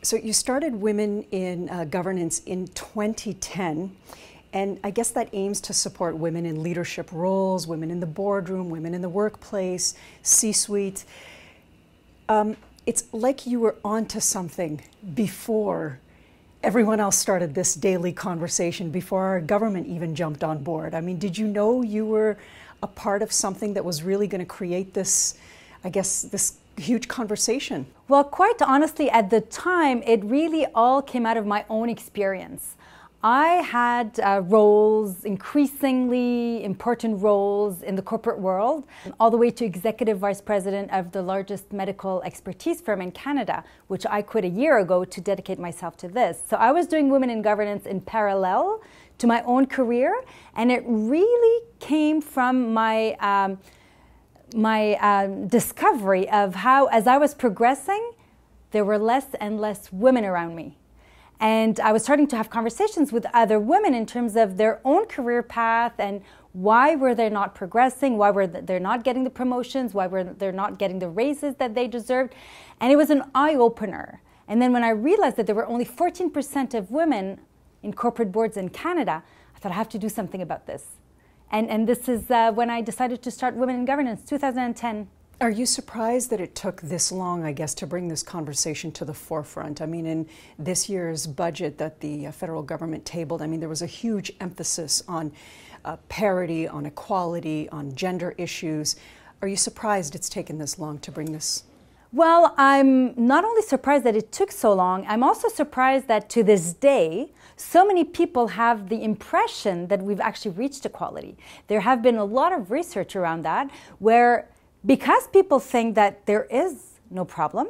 So you started Women in Governance in 2010, and I guess that aims to support women in leadership roles, women in the boardroom, women in the workplace, C-suite. It's like you were onto something before everyone else started this daily conversation, before our government even jumped on board. I mean, did you know you were a part of something that was really going to create this, I guess, this huge conversation? Well, quite honestly, at the time, it really all came out of my own experience. I had roles, increasingly important roles in the corporate world, all the way to executive vice president of the largest medical expertise firm in Canada, which I quit a year ago to dedicate myself to this. So I was doing Women in Governance in parallel to my own career, and it really came from my discovery of how, as I was progressing, there were less and less women around me. And I was starting to have conversations with other women in terms of their own career path and why were they not progressing, why were they not getting the promotions, why were they not getting the raises that they deserved. And it was an eye-opener. And then when I realized that there were only 14% of women in corporate boards in Canada, I thought I have to do something about this. And this is when I decided to start Women in Governance, 2010. Are you surprised that it took this long, I guess, to bring this conversation to the forefront? I mean, in this year's budget that the federal government tabled, I mean, there was a huge emphasis on parity, on equality, on gender issues. Are you surprised it's taken this long to bring this? Well, I'm not only surprised that it took so long, I'm also surprised that to this day, so many people have the impression that we've actually reached equality. There have been a lot of research around that where, because people think that there is no problem,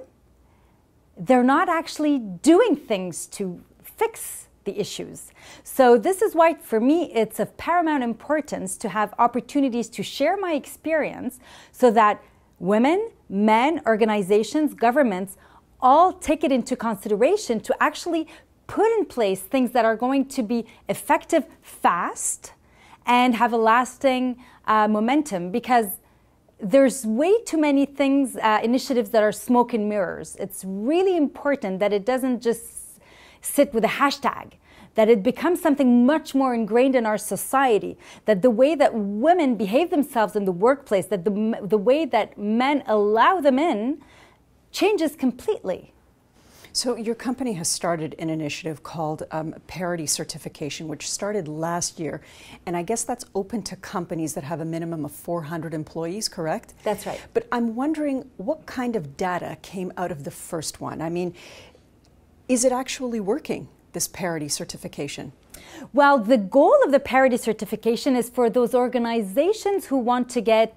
they're not actually doing things to fix the issues. So this is why, for me, it's of paramount importance to have opportunities to share my experience so that women, men, organizations, governments all take it into consideration to actually put in place things that are going to be effective fast and have a lasting momentum, because there's way too many things, initiatives that are smoke and mirrors. It's really important that it doesn't just sit with a hashtag, that it becomes something much more ingrained in our society, that the way that women behave themselves in the workplace, that the way that men allow them in, changes completely. So your company has started an initiative called Parity Certification, which started last year. And I guess that's open to companies that have a minimum of 400 employees, correct? That's right. But I'm wondering what kind of data came out of the first one? I mean, is it actually working, this parity certification? Well, the goal of the parity certification is for those organizations who want to get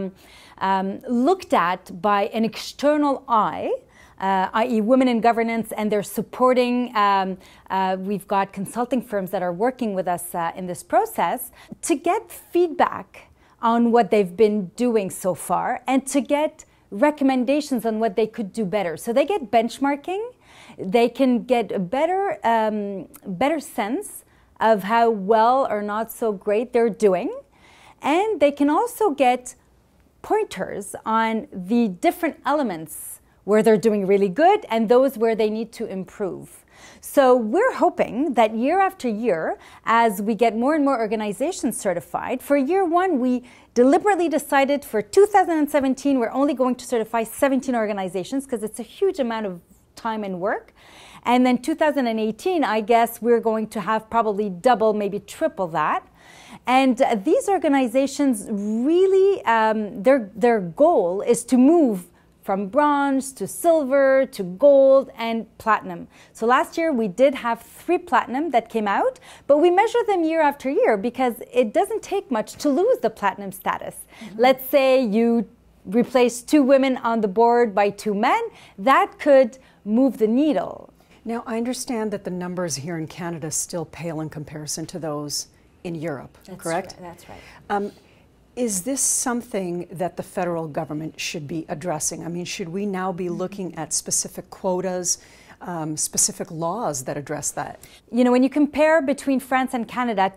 looked at by an external eye, i.e. Women in Governance, and they're supporting, we've got consulting firms that are working with us in this process, to get feedback on what they've been doing so far and to get recommendations on what they could do better. So they get benchmarking, they can get a better sense of how well or not so great they're doing, and they can also get pointers on the different elements where they're doing really good and those where they need to improve. So we're hoping that year after year, as we get more and more organizations certified, for year one, we deliberately decided for 2017, we're only going to certify 17 organizations because it's a huge amount of time and work. And then 2018, I guess we're going to have probably double, maybe triple that. And these organizations really, their goal is to move from bronze to silver to gold and platinum. So last year we did have 3 platinum that came out, but we measure them year after year because it doesn't take much to lose the platinum status. Mm-hmm. Let's say you replace 2 women on the board by 2 men, that could move the needle. Now, I understand that the numbers here in Canada still pale in comparison to those in Europe, correct? That's right. Is this something that the federal government should be addressing? I mean, should we now be looking at specific quotas, specific laws that address that? You know, when you compare between France and Canada,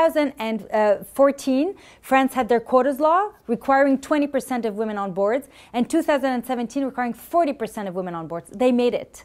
2014, France had their quotas law requiring 20% of women on boards, and 2017 requiring 40% of women on boards. They made it.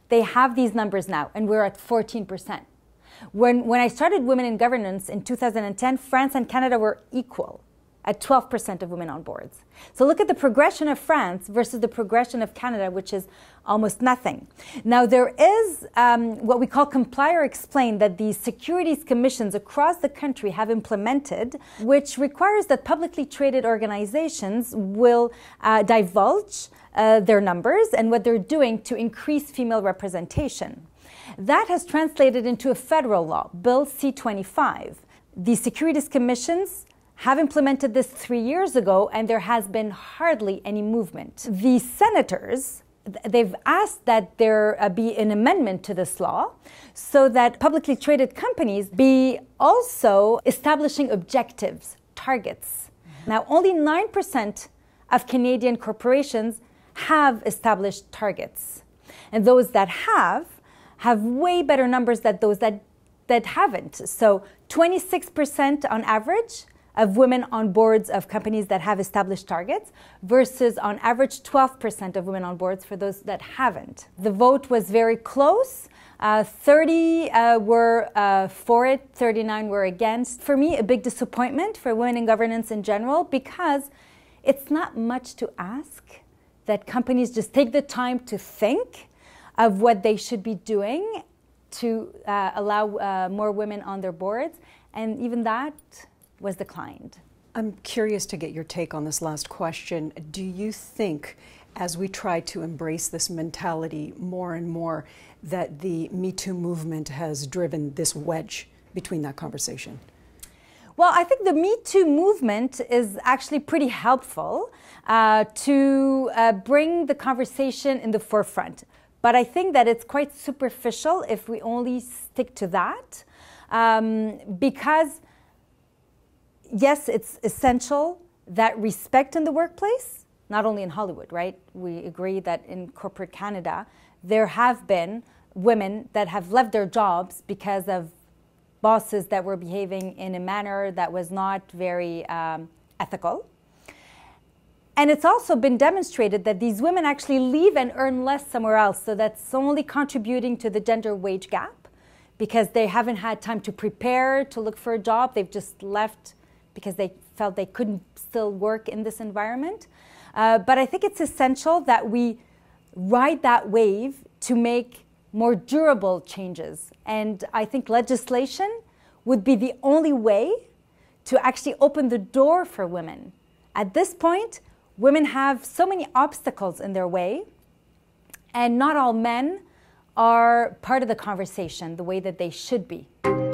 they have these numbers now, and we're at 14%. When I started Women in Governance in 2010, France and Canada were equal at 12% of women on boards. So look at the progression of France versus the progression of Canada, which is almost nothing. Now there is what we call comply or explain that the securities commissions across the country have implemented, which requires that publicly traded organizations will divulge their numbers and what they're doing to increase female representation. That has translated into a federal law, Bill C-25. The securities commissions have implemented this 3 years ago, and there has been hardly any movement. The senators, they've asked that there be an amendment to this law so that publicly traded companies be also establishing objectives, targets. Now, only 9% of Canadian corporations have established targets. And those that have way better numbers than those that haven't. So 26% on average of women on boards of companies that have established targets versus on average 12% of women on boards for those that haven't. The vote was very close. 30 were for it, 39 were against. For me, a big disappointment for women in governance in general, because it's not much to ask that companies just take the time to think of what they should be doing to allow more women on their boards, and even that was declined. I'm curious to get your take on this last question. Do you think, as we try to embrace this mentality more and more, that the Me Too movement has driven this wedge between that conversation? Well, I think the Me Too movement is actually pretty helpful to bring the conversation in the forefront. But I think that it's quite superficial if we only stick to that, because yes, it's essential that respect in the workplace, not only in Hollywood, right? We agree that in corporate Canada, there have been women that have left their jobs because of bosses that were behaving in a manner that was not very ethical. And it's also been demonstrated that these women actually leave and earn less somewhere else. So that's only contributing to the gender wage gap, because they haven't had time to prepare to look for a job. They've just left because they felt they couldn't still work in this environment. But I think it's essential that we ride that wave to make more durable changes. And I think legislation would be the only way to actually open the door for women. At this point, women have so many obstacles in their way, and not all men are part of the conversation the way that they should be.